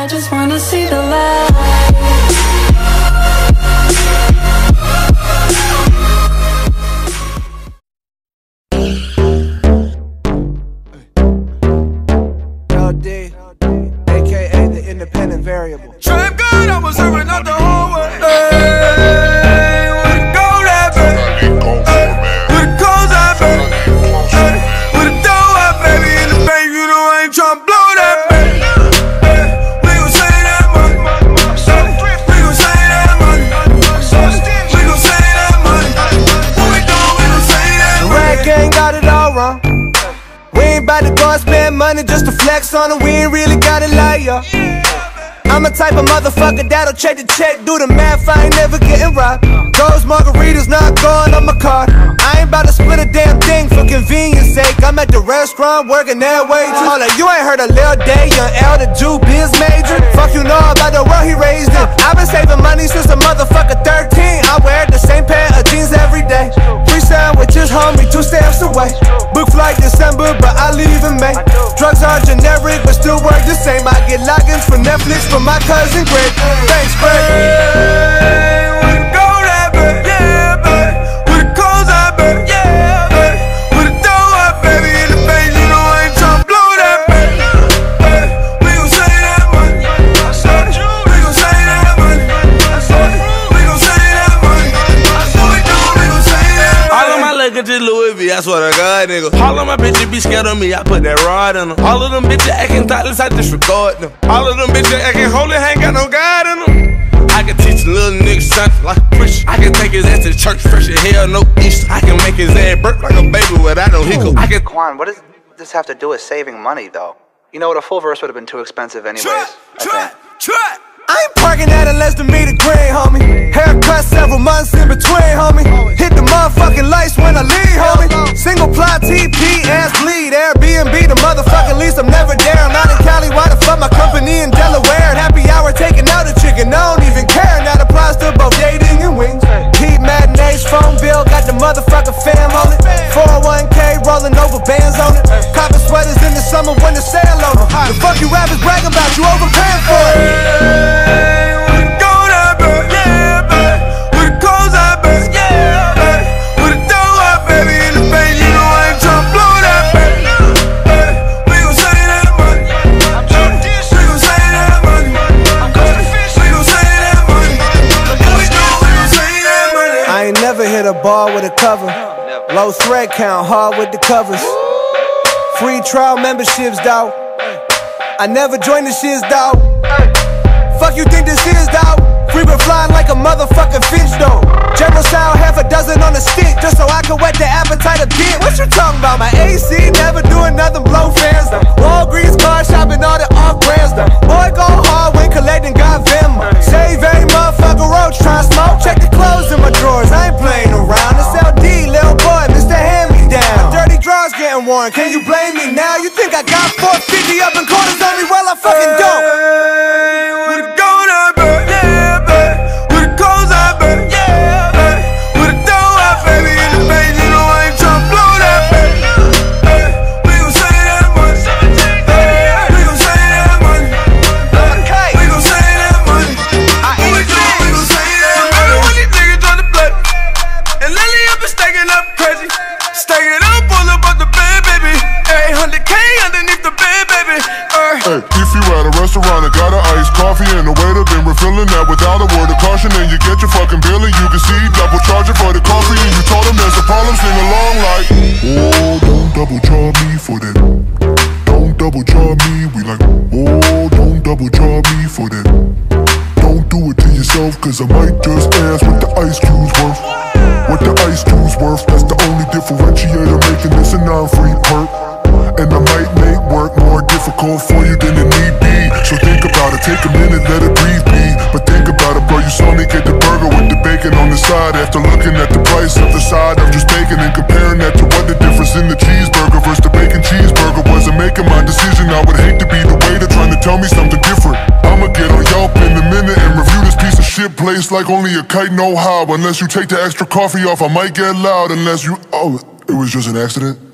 I just wanna see the light. LD, aka the independent variable. Trap good, I was serving up the whole way. About to go spend money just to flex on it, we ain't really gotta lie, yeah. I'm a type of motherfucker that'll check the check, do the math, I ain't never getting robbed. Those margaritas not going on my card. I ain't about to split a damn thing for convenience sake. I'm at the restaurant working that way too. Hold up, you ain't heard of Lil Day, young L, the Jew biz major. Fuck you know about the world he raised in. I've been saving money since a motherfucker 13. I wear the same pair of jeans every day. Free sandwiches, homie, 2 stamps away. Book flight December, but I leave in May. Drugs are generic, but still work the same. I get logins for Netflix from my cousin Greg. Thanks, Greg. Hey, we go that baby, yeah, baby. With the coals out, baby, yeah, baby. With the dough up, baby, in the face, you know I ain't tryna blow that, baby. Hey, we gon' save that money. We gon' save that money. We gon' save that money. We gon' save that money. All of my luggage is Louis V, I swear to God, nigga. All of my bitches be scared of me, I put that rod in them. All of them bitches acting thoughtless, I disregard them. All of them bitches acting holy, ain't got no God in them. I can teach a little nigga something like a preacher. I can take his ass to church fresh as hell, no Easter. I can make his ass burp like a baby without no hiccup. I can Quan, what does this have to do with saving money, though? You know what, a full verse would have been too expensive anyways. Try. I ain't parking at a less than meter green, homie. Haircut several months in between, homie. Hit the motherfucking lights when I leave, homie. Single ply TP, ass bleed. Airbnb, the motherfucking lease, I'm never there. I'm not in Cali, why the fuck my company in Delaware? Happy hour taking out a chicken, I don't even care. That applies to both dating and wings. Heat matinees, phone bill, got the motherfucking fam on it. 401k, rolling over bands on it. Copper sweaters in the summer when the sale over. The fuck you rappers bragging about, you overpaying for it. Hey, we go that baby, yeah, baby. With the coals out, baby, yeah, baby. With the dough up, baby, in the face, you know I ain't tryna blow that, baby. Hey, we gon' save that money. We gon' save that money. We gon' save that money. We gon' save that money. I ain't never hit a bar with a cover. Low thread count, hard with the covers. Free trial memberships, dawg. I never joined the shiz, dawg. Fuck you think this is, dawg? Free been flying like a motherfucking fish, though. General Sound, half a dozen on a stick, just so I can whet the appetite a bit. What you talking about? My AC never doing nothing, blow fans, though. Walgreens, car shopping, all the off brands, though. Boy, go hard when collecting, got Venmo. Save every motherfucker roach, try smoke. Check the clothes in my drawers, I ain't playing around. It's LD, little boy, Mr. Hand Me Down. Dirty drawers getting worn, can you blame me now? You think I got 450 up in quarters on me? Well, I fucking don't. If you at a restaurant and got an iced coffee and the waiter been refilling that without a word of caution, and you get your fucking bill and you can see double charging for the coffee, and you told him there's a problem, sing along like, oh, don't double charge me for that. Don't double charge me, we like, oh, don't double charge me for that. Don't do it to yourself, cause I might just ask what the ice cube's worth. What the ice cube's worth, that's the only differentiator making this a non-free perk. And I might make work more difficult for you than it need be. So think about it, take a minute, let it breathe, be. But think about it, bro, you saw me get the burger with the bacon on the side. After looking at the price of the side of just bacon and comparing that to what the difference in the cheeseburger versus the bacon cheeseburger was, and making my decision, I would hate to be the waiter trying to tell me something different. I'ma get on Yelp in a minute and review this piece of shit place like only a kite know how. Unless you take the extra coffee off, I might get loud. Unless you, oh, it was just an accident.